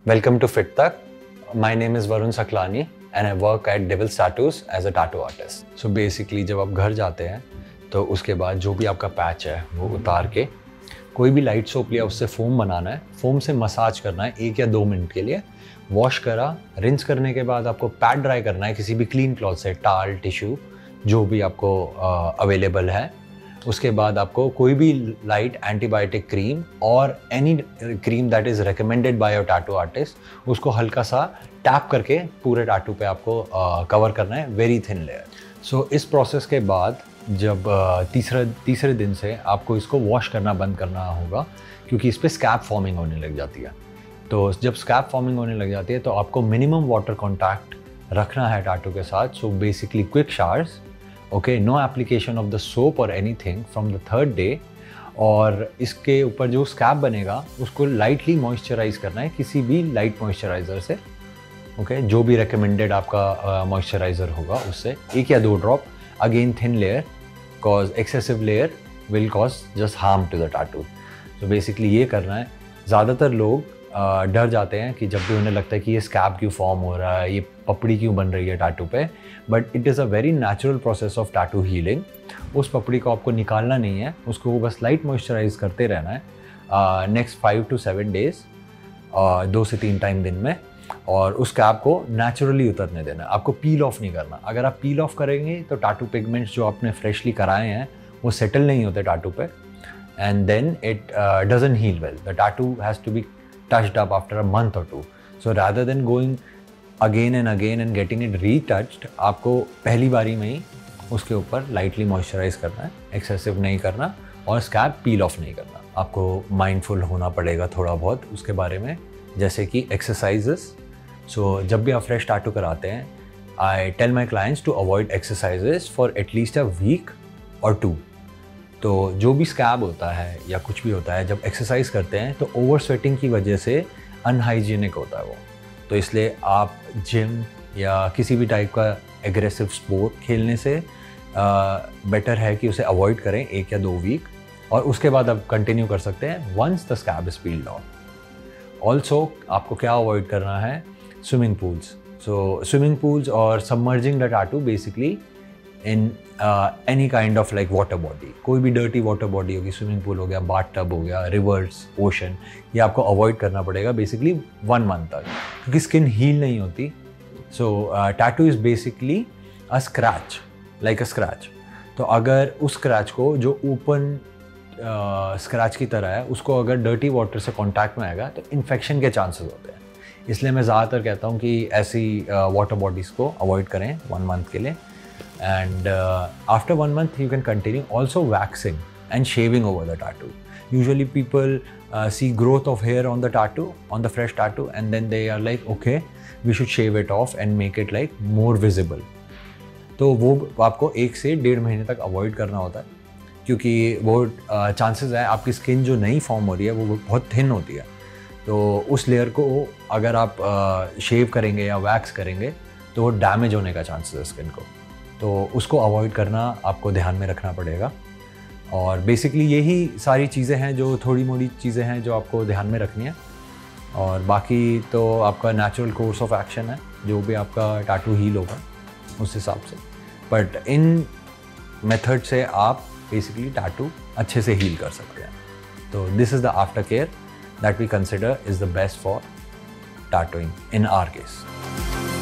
Welcome to FitTech. My name is Varun Saklani and I work at Devil's Tattoos as a tattoo artist. So basically जब आप घर जाते हैं तो उसके बाद जो भी आपका पैच है वो उतार के कोई भी लाइट सोप लिया उससे फोम बनाना है, फोम से मसाज करना है 1 या 2 मिनट के लिए, वॉश करा, रिंस करने के बाद आपको पैड ड्राई करना है किसी भी क्लीन क्लॉथ से, टाल, टिश्यू जो भी आपको अवेलेबल है। उसके बाद आपको कोई भी लाइट एंटीबायोटिक क्रीम और any cream that is recommended by your tattoo artist उसको हल्का सा टैप करके पूरे टैटू पे आपको कवर करना है, वेरी थिन लेयर। सो इस प्रोसेस के बाद जब तीसरे दिन से आपको इसको वॉश करना बंद करना होगा क्योंकि इस पर स्कैब फॉर्मिंग होने लग जाती है। तो जब स्कैब फॉर्मिंग होने लग जाती है तो आपको मिनिमम वाटर कॉन्टैक्ट रखना है टैटू के साथ। So basically quick showers, okay, no application of the soap और anything from the 3rd day. और इसके ऊपर जो स्कैब बनेगा उसको लाइटली मॉइस्चराइज करना है किसी भी लाइट मॉइस्चराइज़र से, ओके, जो भी रिकमेंडेड आपका मॉइस्चराइज़र होगा उससे 1 या 2 drop. Again thin layer, cause excessive layer will cause just harm to the tattoo. तो बेसिकली ये करना है। ज़्यादातर लोग डर जाते हैं कि जब भी उन्हें लगता है कि ये स्कैब क्यों फॉर्म हो रहा है, ये पपड़ी क्यों बन रही है टैटू पे, but it is a very natural process of tattoo healing. उस पपड़ी को आपको निकालना नहीं है, उसको बस लाइट मॉइस्चराइज करते रहना है नेक्स्ट 5 to 7 डेज, 2 से 3 टाइम दिन में, और उस स्कैब को नेचुरली उतरने देना है। आपको पील ऑफ नहीं करना। अगर आप पील ऑफ करेंगे तो टैटू पिगमेंट्स जो आपने फ्रेशली कराए हैं वो सेटल नहीं होते टैटू पे, and then it doesn't heal well. The tattoo has to be touched up after a month or 2. So rather than going again and getting it retouched, आपको पहली बारी में ही उसके ऊपर लाइटली मॉइस्चराइज करना है, एक्सेसिव नहीं करना, और स्कैब पील ऑफ नहीं करना। आपको माइंडफुल होना पड़ेगा थोड़ा बहुत उसके बारे में, जैसे कि एक्सरसाइजेस। सो जब भी आप फ्रेश टैटू कराते हैं, I tell my clients to avoid exercises for at least a week और 2। तो जो भी स्कैब होता है या कुछ भी होता है, जब एक्सरसाइज करते हैं तो ओवर स्वेटिंग की वजह से अनहाइजीनिक होता है वो। तो इसलिए आप जिम या किसी भी टाइप का एग्रेसिव स्पोर्ट खेलने से बेटर है कि उसे अवॉइड करें 1 या 2 वीक, और उसके बाद आप कंटिन्यू कर सकते हैं once the scab is peeled off. Also आपको क्या अवॉइड करना है, swimming pools. So swimming pools और submerging the tattoo basically in any kind of like water body. कोई भी डर्टी वाटर बॉडी होगी, स्विमिंग पूल हो गया, बाथ टब हो गया, रिवर्स, ओशन, ये आपको अवॉइड करना पड़ेगा बेसिकली 1 मंथ तक, क्योंकि स्किन हील नहीं होती। So tattoo is basically a scratch, like a scratch. तो अगर उस स्क्रैच को जो ओपन स्क्रैच की तरह है उसको अगर डर्टी वाटर से कॉन्टैक्ट में आएगा तो इन्फेक्शन के चांसेस होते हैं। इसलिए मैं ज़्यादातर कहता हूँ कि ऐसी वाटर बॉडीज़ को अवॉइड करें 1 मंथ के लिए। And after 1 month you can continue also waxing and shaving over the tattoo. Usually people see growth of hair on the tattoo, on the fresh tattoo, and then they are like, okay, we should shave it off and make it like more visible. तो वो आपको 1 से 1.5 महीने तक avoid करना होता है, क्योंकि वो चांसेस है आपकी स्किन जो नई फॉर्म हो रही है वो बहुत थिन होती है। तो उस लेयर को अगर आप शेव करेंगे या वैक्स करेंगे तो वो डैमेज होने का चांसेस है स्किन को। तो उसको अवॉइड करना आपको ध्यान में रखना पड़ेगा। और बेसिकली यही सारी चीज़ें हैं, जो थोड़ी मोड़ी चीज़ें हैं जो आपको ध्यान में रखनी है, और बाकी तो आपका नेचुरल कोर्स ऑफ एक्शन है, जो भी आपका टैटू हील होगा उस हिसाब से। बट इन मेथड से आप बेसिकली टैटू अच्छे से हील कर सकते हैं। तो this is the after care that we consider is the best for tattooing in our case.